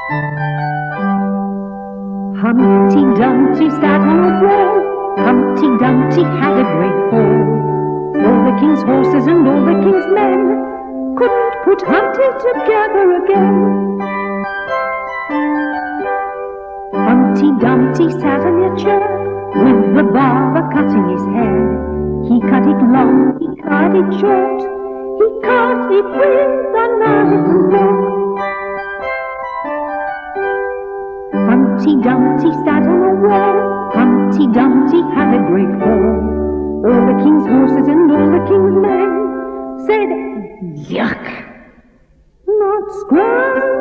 Humpty Dumpty sat on a wall. Humpty Dumpty had a great fall. All the king's horses and all the king's men couldn't put Humpty together again. Humpty Dumpty sat in a chair with the barber cutting his hair. He cut it long, he cut it short, he cut it with a knife and fork. Humpty Dumpty sat on a wall. Humpty Dumpty had a great fall. All the king's horses and all the king's men said, "Yuck! Not scratch!"